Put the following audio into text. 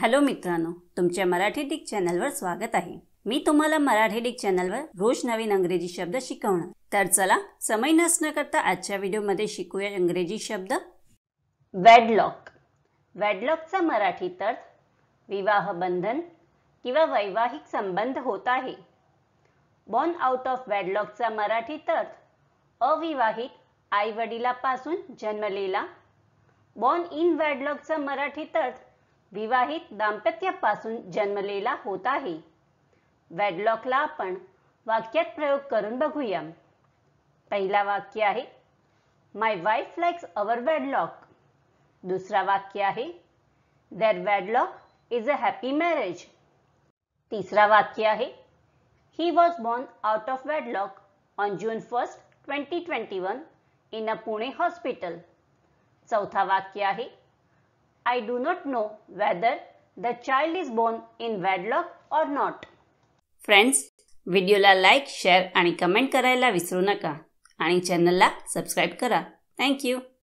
Hello मित्रांनो, तुमच्या Marathi Dick चॅनलवर स्वागत आहे। मी तुम्हाला मराठी डिक चॅनलवर रोज नवीन इंग्रजी शब्द शिकवणार। तर चला समय नष्ट न करता आजच्या व्हिडिओमध्ये शिकूया इंग्रजी शब्द। वेडलॉक। वेडलॉकचा मराठी अर्थ विवाह बंधन किंवा वैवाहिक संबंध होत आहे। बॉर्न आउट ऑफ वेडलॉकचा मराठी अर्थ अविवाहित आई वडिलापासून जन्मलेला। बॉर्न इन वेडलॉकचा मराठी अर्थ विवाहित दाम्पत्यापासून जन्मलेला होत आहे। वेडलॉकला आपण वाक्यात प्रयोग करून बघूया। पहिला वाक्य आहे my wife likes our wedlock. दुसरा वाक्य आहे there wedlock is a happy marriage. तिसरा वाक्य आहे he was born out of wedlock on June 1, 2021 in a Pune hospital. चौथा वाक्य आहे I do not know whether the child is born in wedlock or not. Friends, व्हिडिओला like, share आणि comment करायला विसरू नका आणि चॅनलला सबस्क्राइब करा। Thank you.